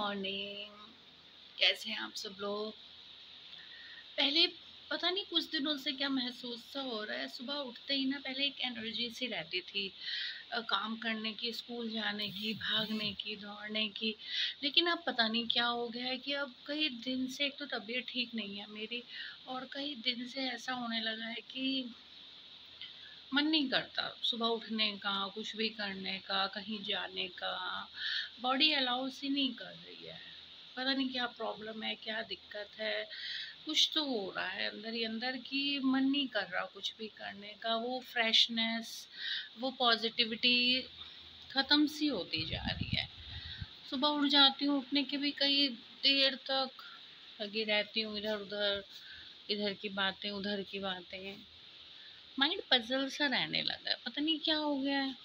Morning. कैसे हैं आप सब लोग? पहले पता नहीं कुछ दिनों से क्या महसूस सा हो रहा है, सुबह उठते ही ना पहले एक एनर्जी सी रहती थी काम करने की, स्कूल जाने की, भागने की, दौड़ने की। लेकिन अब पता नहीं क्या हो गया है कि अब कई दिन से एक तो तबीयत ठीक नहीं है मेरी, और कई दिन से ऐसा होने लगा है कि मन नहीं करता सुबह उठने का, कुछ भी करने का, कहीं जाने का। बॉडी अलाउ ही नहीं कर रही है। पता नहीं क्या प्रॉब्लम है, क्या दिक्कत है। कुछ तो हो रहा है अंदर ही अंदर कि मन नहीं कर रहा कुछ भी करने का। वो फ्रेशनेस, वो पॉजिटिविटी ख़त्म सी होती जा रही है। सुबह उठ जाती हूँ, उठने के भी कई देर तक लगी रहती हूँ, इधर उधर, इधर की बातें उधर की बातें। माइंड पजल सा रहने लगा है, पता नहीं क्या हो गया है।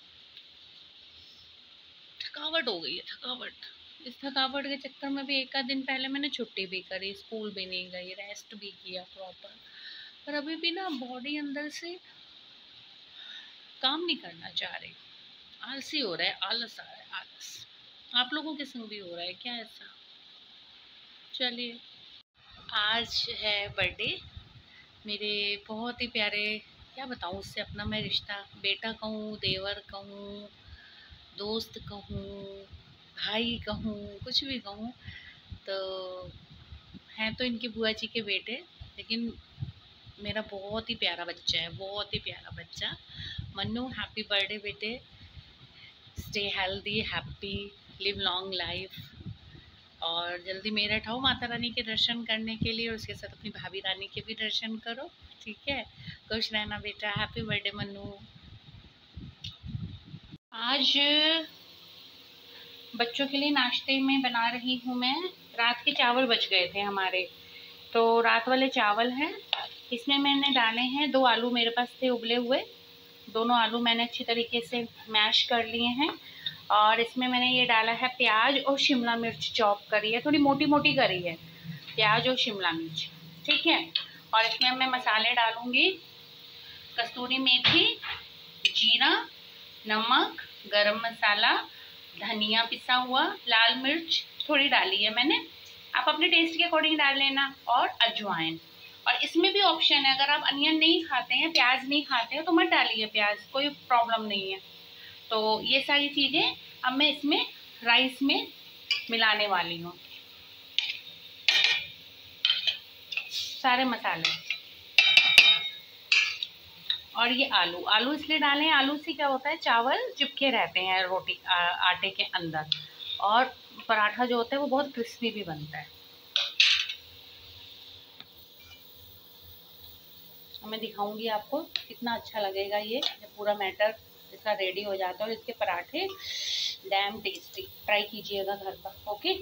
थकावट हो गई है, थकावट। इस थकावट के चक्कर में भी एक आध दिन पहले मैंने छुट्टी भी करी, स्कूल भी नहीं गई, रेस्ट भी किया प्रॉपर। पर अभी भी ना बॉडी अंदर से काम नहीं करना चाह रही, आलसी हो रहा है, आलस आ रहा है, आलस। आप लोगों के संग भी हो रहा है क्या ऐसा? चलिए, आज है बर्थडे मेरे बहुत ही प्यारे, क्या बताऊँ उससे अपना मैं रिश्ता, बेटा कहूँ, देवर कहूँ, दोस्त कहूँ, भाई कहूँ, कुछ भी कहूँ। तो हैं तो इनके बुआ जी के बेटे, लेकिन मेरा बहुत ही प्यारा बच्चा है, बहुत ही प्यारा बच्चा। मन्नू, हैप्पी बर्थडे बेटे। Stay healthy, happy, live long life. और जल्दी मेरठ आओ माता रानी के दर्शन करने के लिए, और उसके साथ अपनी भाभी रानी के भी दर्शन करो, ठीक है? खुश रहना बेटा। Happy birthday Mannu. आज बच्चों के लिए नाश्ते में बना रही हूँ मैं, रात के चावल बच गए थे हमारे, तो रात वाले चावल हैं। इसमें मैंने डाले हैं 2 आलू, मेरे पास थे उबले हुए, दोनों आलू मैंने अच्छी तरीके से मैश कर लिए हैं। और इसमें मैंने ये डाला है प्याज और शिमला मिर्च चॉप करी है, थोड़ी मोटी मोटी करी है प्याज और शिमला मिर्च, ठीक है? और इसमें मैं मसाले डालूँगी, कस्तूरी मेथी, जीरा, नमक, गरम मसाला, धनिया पिसा हुआ, लाल मिर्च थोड़ी डाली है मैंने, आप अपने टेस्ट के अकॉर्डिंग डाल लेना, और अजवाइन। और इसमें भी ऑप्शन है, अगर आप अनियन नहीं खाते हैं, प्याज नहीं खाते हैं, तो मत डालिए प्याज, कोई प्रॉब्लम नहीं है। तो ये सारी चीज़ें अब मैं इसमें राइस में मिलाने वाली हूँ, सारे मसाले। और ये आलू, आलू इसलिए डालें, आलू से क्या होता है, चावल चिपके रहते हैं रोटी आटे के अंदर, और पराठा जो होता है वो बहुत क्रिस्पी भी बनता है। मैं दिखाऊंगी आपको कितना अच्छा लगेगा ये जब पूरा मैटर इसका रेडी हो जाता है, और इसके पराठे डैम टेस्टी। ट्राई कीजिएगा घर पर, ओके?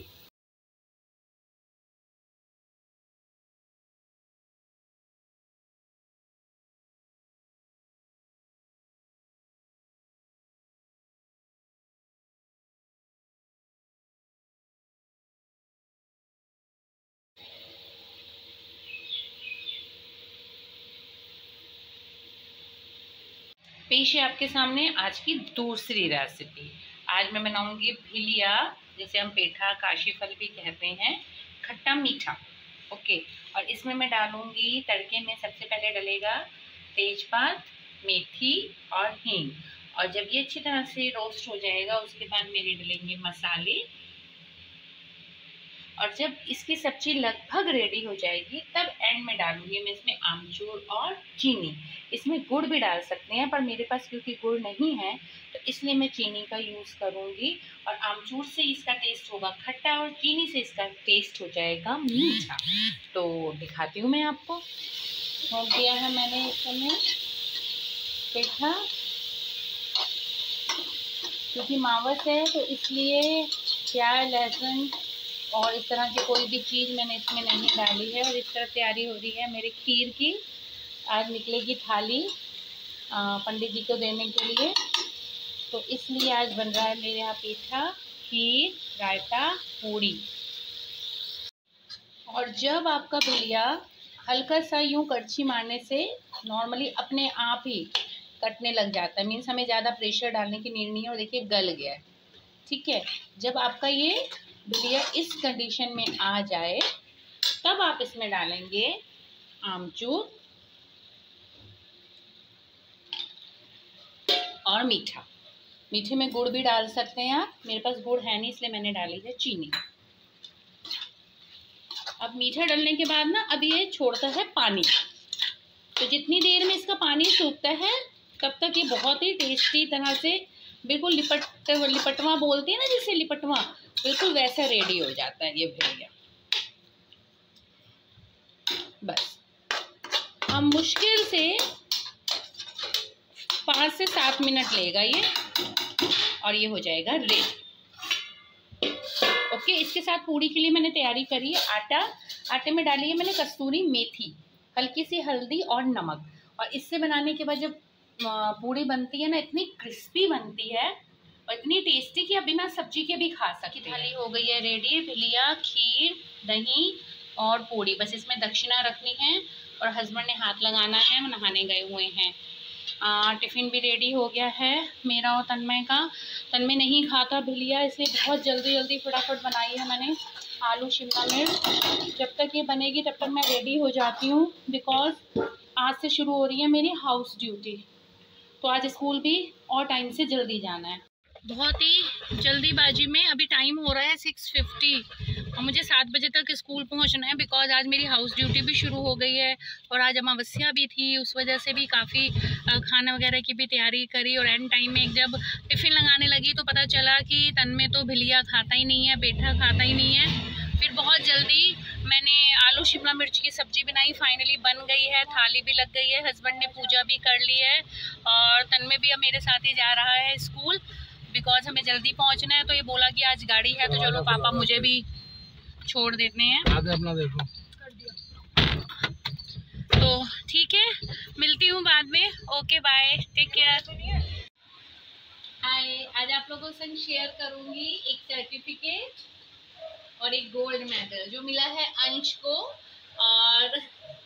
पेश है आपके सामने आज की दूसरी रेसिपी। आज मैं बनाऊंगी भिलिया, जिसे हम पेठा, काशी फल भी कहते हैं, खट्टा मीठा, ओके? और इसमें मैं डालूंगी तड़के में, सबसे पहले डलेगा तेजपात, मेथी और हींग। और जब ये अच्छी तरह से रोस्ट हो जाएगा, उसके बाद मेरे डलेंगे मसाले। और जब इसकी सब्जी लगभग रेडी हो जाएगी, तब एंड में डालूंगी मैं इसमें आमचूर और चीनी। इसमें गुड़ भी डाल सकते हैं, पर मेरे पास क्योंकि गुड़ नहीं है, तो इसलिए मैं चीनी का यूज़ करूंगी। और आमचूर से इसका टेस्ट होगा खट्टा, और चीनी से इसका टेस्ट हो जाएगा मीठा। तो दिखाती हूँ मैं आपको। छोड़ दिया है मैंने इस समय पेठा, क्योंकि मावस है तो इसलिए प्याज, लहसुन और इस तरह की कोई भी चीज़ मैंने इसमें नहीं डाली है। और इस तरह तैयारी हो रही है मेरे खीर की। आज निकलेगी थाली पंडित जी को देने के लिए, तो इसलिए आज बन रहा है मेरे यहाँ पेठा, खीर, रायता, पूड़ी। और जब आपका भिलिया हल्का सा यूँ करछी मारने से नॉर्मली अपने आप ही कटने लग जाता है, मीन्स हमें ज़्यादा प्रेशर डालने की नीड नहीं है, और देखिए गल गया है, ठीक है? जब आपका ये भिलिया इस कंडीशन में आ जाए तब आप इसमें डालेंगे आमचूर और मीठा। मीठे में गुड़ भी डाल सकते हैं आप, मेरे पास गुड़ है नहीं इसलिए मैंने डाली है चीनी। अब मीठा डालने के बाद ना अब ये छोड़ता है पानी, तो जितनी देर में इसका पानी सूखता है तब तक ये बहुत ही टेस्टी तरह से बिल्कुल लिपटवा बोलते हैं ना, जिसे लिपटवा, बिल्कुल वैसा रेडी हो जाता है ये भिलिया। बस हम मुश्किल से 5 से 7 मिनट लेगा ये और ये हो जाएगा रेडी। ओके, इसके साथ पूड़ी के लिए मैंने तैयारी करी है आटा। आटे में डाली है मैंने कस्तूरी मेथी, हल्की सी हल्दी और नमक। और इससे बनाने के बाद जब पूड़ी बनती है ना, इतनी क्रिस्पी बनती है और इतनी टेस्टी कि आप बिना सब्जी के भी खा सकते हैं। थाली हो गई है रेडी, भिलिया, खीर, दही और पूड़ी। बस इसमें दक्षिणा रखनी है और हस्बैंड ने हाथ लगाना है, वो नहाने गए हुए हैं। टिफ़िन भी रेडी हो गया है मेरा और तन्मय का। तन्मय नहीं खाता भिलिया, इसलिए बहुत जल्दी फटाफट बनाई है मैंने आलू शिमला मिर्च। जब तक ये बनेगी तब तक मैं रेडी हो जाती हूँ, बिकॉज आज से शुरू हो रही है मेरी हाउस ड्यूटी। तो आज स्कूल भी और टाइम से जल्दी जाना है। बहुत ही जल्दीबाजी में अभी टाइम हो रहा है 6:50 और मुझे 7 बजे तक स्कूल पहुंचना है, बिकॉज आज मेरी हाउस ड्यूटी भी शुरू हो गई है और आज अमावस्या भी थी, उस वजह से भी काफ़ी खाना वगैरह की भी तैयारी करी। और एंड टाइम में जब टिफ़िन लगाने लगी तो पता चला कि तन्मय तो भिलिया खाता ही नहीं है, पेठा खाता ही नहीं है। फिर बहुत जल्दी मैंने आलू शिमला मिर्च की सब्जी बनाई, फाइनली बन गई है, थाली भी लग गई है, हस्बैंड ने पूजा भी कर ली है और तन्मय भी अब मेरे साथ ही जा रहा है स्कूल, बिकॉज हमें जल्दी पहुंचना है। तो ये बोला कि आज गाड़ी है तो चलो पापा मुझे भी छोड़ देते हैं। अपना देखो तो ठीक है, मिलती हूँ बाद में। Okay bye, take care. Hi, आज आप लोगों से शेयर करूंगी एक सर्टिफिकेट और एक गोल्ड मेडल जो मिला है अंश को, और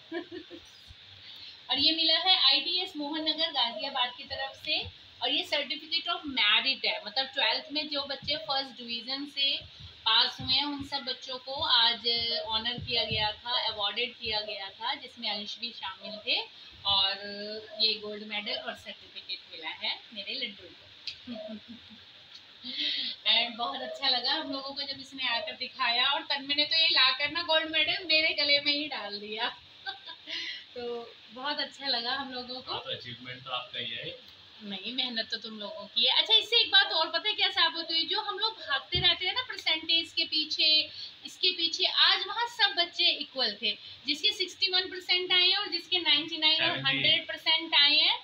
और ये मिला है ITS मोहन नगर गाजियाबाद की तरफ से। और ये सर्टिफिकेट ऑफ मेरिट है, मतलब 12th में जो बच्चे फर्स्ट डिवीजन से पास हुए हैं उन सब बच्चों को आज ऑनर किया गया था, अवॉर्डेड किया गया था, जिसमें अंश भी शामिल थे। और ये गोल्ड मेडल और सर्टिफिकेट मिला है मेरे लड्डू को। एंड बहुत अच्छा लगा हम लोगों को जब इसने आकर दिखाया, और तन्मय ने तो ये लाकर ना गोल्ड मेडल मेरे गले में ही डाल दिया। तो बहुत अच्छा लगा हम लोगों को। तो अचीवमेंट तो आपका ही है। नहीं, मेहनत तो तुम लोगों की है। अच्छा, इससे एक बात और पता है क्या साबित हुई, जो हम लोग भागते रहते हैं ना परसेंटेज के पीछे, इसके पीछे, आज वहाँ सब बच्चे इक्वल थे। जिसके 61% आए हैं और जिसके 99 और 100% आए हैं,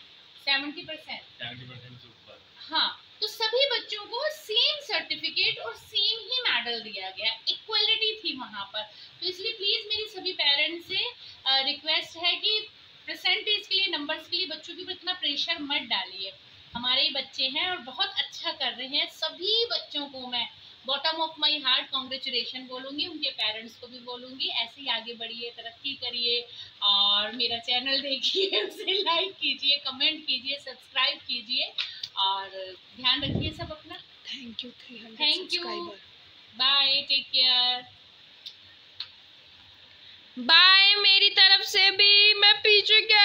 70% हाँ, तो सभी बच्चों को सेम सर्टिफिकेट और सेम ही मेडल दिया गया, इक्वलिटी थी वहाँ पर। तो इसलिए प्लीज मेरी सभी पेरेंट्स से रिक्वेस्ट है कि परसेंटेज के लिए, नंबर्स के लिए बच्चों के ऊपर इतना प्रेशर मत डालिए। हमारे ही बच्चे हैं और बहुत अच्छा कर रहे हैं। सभी बच्चों को मैं bottom of my heart congratulation बोलूँगी, उनके पेरेंट्स को भी बोलूँगी। ऐसे ही आगे बढ़िए, तरक्की करिए और मेरा चैनल देखिए, उसे लाइक कीजिए, कमेंट कीजिए, सब्सक्राइब कीजिए और ध्यान रखिए सब अपना। Thank you, bye, take care, bye. मेरी तरफ से भी मैं पीछे क्या